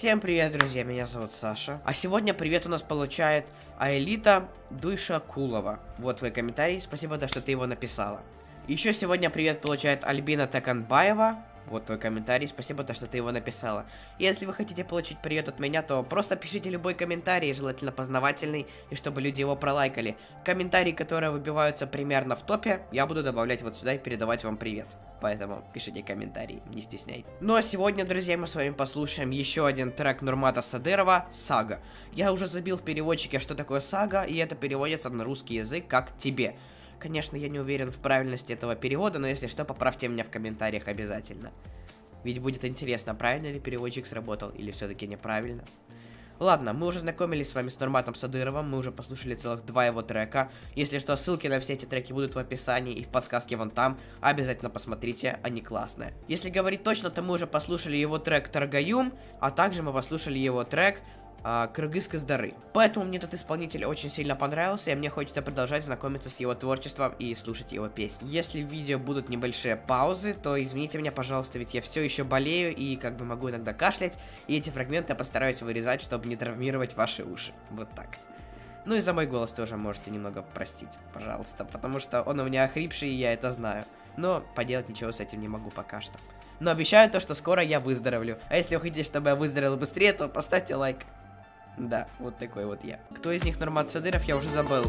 Всем привет, друзья, меня зовут Саша. А сегодня привет у нас получает Аэлита Дуйшакулова. Вот твой комментарий, спасибо, что ты его написала. Еще сегодня привет получает Альбина Таканбаева. Вот твой комментарий, спасибо, что ты его написала. Если вы хотите получить привет от меня, то просто пишите любой комментарий, желательно познавательный, и чтобы люди его пролайкали. Комментарии, которые выбиваются примерно в топе, я буду добавлять вот сюда и передавать вам привет. Поэтому пишите комментарии, не стесняйтесь. Ну а сегодня, друзья, мы с вами послушаем еще один трек Нурмата Садырова «Сага». Я уже забил в переводчике, что такое сага, и это переводится на русский язык как «тебе». Конечно, я не уверен в правильности этого перевода, но если что, поправьте меня в комментариях обязательно. Ведь будет интересно, правильно ли переводчик сработал, или все-таки неправильно. Ладно, мы уже знакомились с вами с Нурматом Садыровым, мы уже послушали целых 2 его трека. Если что, ссылки на все эти треки будут в описании и в подсказке вон там. Обязательно посмотрите, они классные. Если говорить точно, то мы уже послушали его трек «Таргаюм», а также мы послушали его трек «Кыргыз Кыздары». Поэтому мне этот исполнитель очень сильно понравился, и мне хочется продолжать знакомиться с его творчеством и слушать его песни. Если в видео будут небольшие паузы, то извините меня, пожалуйста, ведь я все еще болею и как бы могу иногда кашлять, и эти фрагменты я постараюсь вырезать, чтобы не травмировать ваши уши. Вот так. Ну и за мой голос тоже можете немного простить, пожалуйста, потому что он у меня охрипший, и я это знаю. Но поделать ничего с этим не могу пока что. Но обещаю то, что скоро я выздоровлю. А если вы хотите, чтобы я выздоровел быстрее, то поставьте лайк. Да, вот такой вот я. Кто из них Нурмат Садыров, я уже забыл.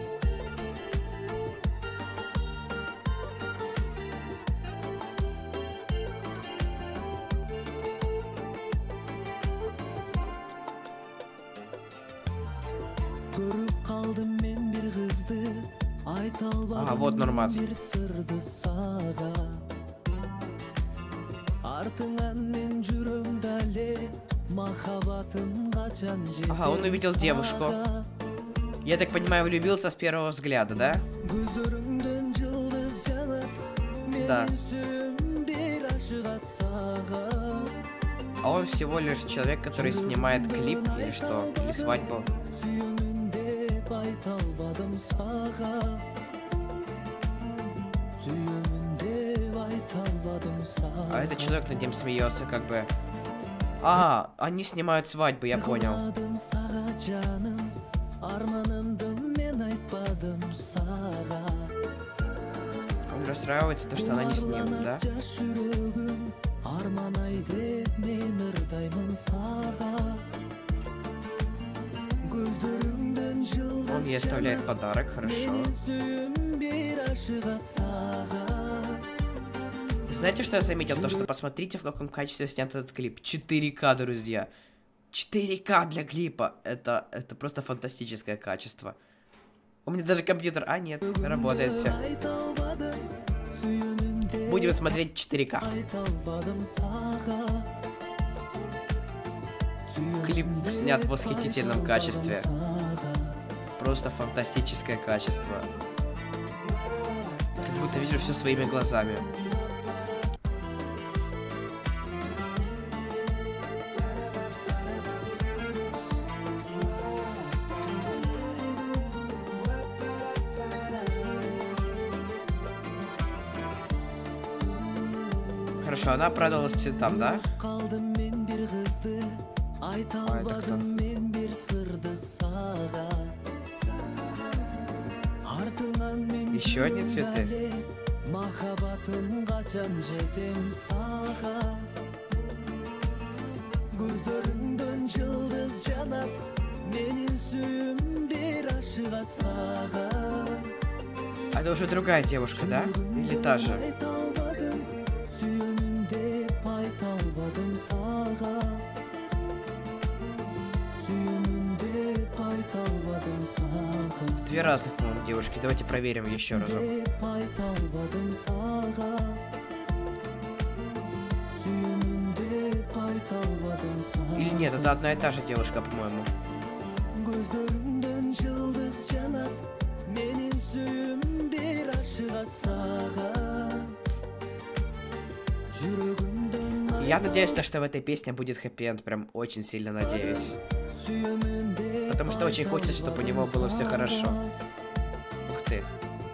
Ага, вот Нурмат. Ага, он увидел девушку. Я так понимаю, влюбился с первого взгляда, да? Да. А он всего лишь человек, который снимает клип или что? Или свадьбу? А этот человек над ним смеется, как бы. А, они снимают свадьбу, я понял. Он расстраивается, то, что она не с ним, да? Он ей оставляет подарок, хорошо. Знаете, что я заметил? То, что посмотрите, в каком качестве снят этот клип. 4К, друзья. 4К для клипа. Это просто фантастическое качество. У меня даже компьютер... А, нет, работает все. Будем смотреть 4К. Клип снят в восхитительном качестве. Просто фантастическое качество. Как будто вижу все своими глазами. Хорошо, она продалась цветам, да? А это кто? Еще одни цветы. А это уже другая девушка, да? Или та же? Две разных, по-моему, девушки. Давайте проверим еще разок. Или нет, это одна и та же девушка, по-моему. Я надеюсь, что в этой песне будет хэппи-энд, прям очень сильно надеюсь. Потому что очень хочется, чтобы у него было все хорошо. Ух ты.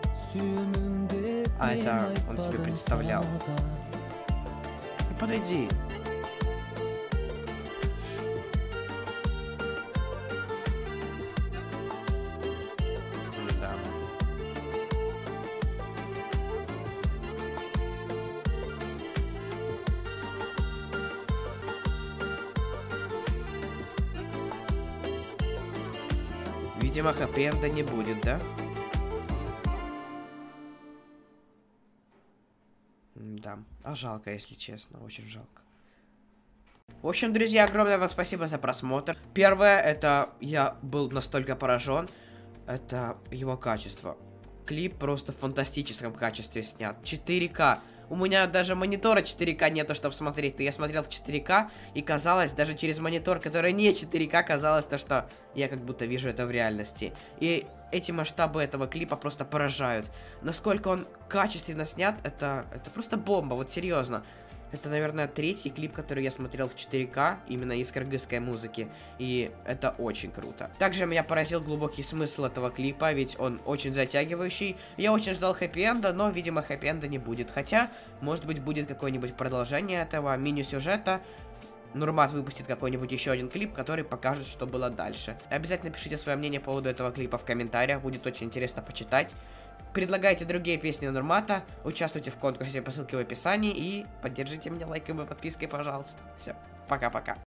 А это он тебе представлял. Ну, подойди. Видимо, хэппи-энда не будет, да? Да, а жалко, если честно, очень жалко. В общем, друзья, огромное вам спасибо за просмотр. Первое, это я был настолько поражен, это его качество. Клип просто в фантастическом качестве снят. 4К. У меня даже монитора 4К нету, чтобы смотреть. То я смотрел в 4К, и казалось, даже через монитор, который не 4К, казалось то, что я как будто вижу это в реальности. И эти масштабы этого клипа просто поражают. Насколько он качественно снят, это просто бомба, вот серьезно. Это, наверное, третий клип, который я смотрел в 4К, именно из кыргызской музыки, и это очень круто. Также меня поразил глубокий смысл этого клипа, ведь он очень затягивающий. Я очень ждал хэппи-энда, но, видимо, хэппи-энда не будет. Хотя, может быть, будет какое-нибудь продолжение этого мини-сюжета. Нурмат выпустит какой-нибудь еще один клип, который покажет, что было дальше. Обязательно пишите свое мнение по поводу этого клипа в комментариях, будет очень интересно почитать. Предлагайте другие песни Нурмата, участвуйте в конкурсе по ссылке в описании и поддержите меня лайком и подпиской, пожалуйста. Все, пока-пока.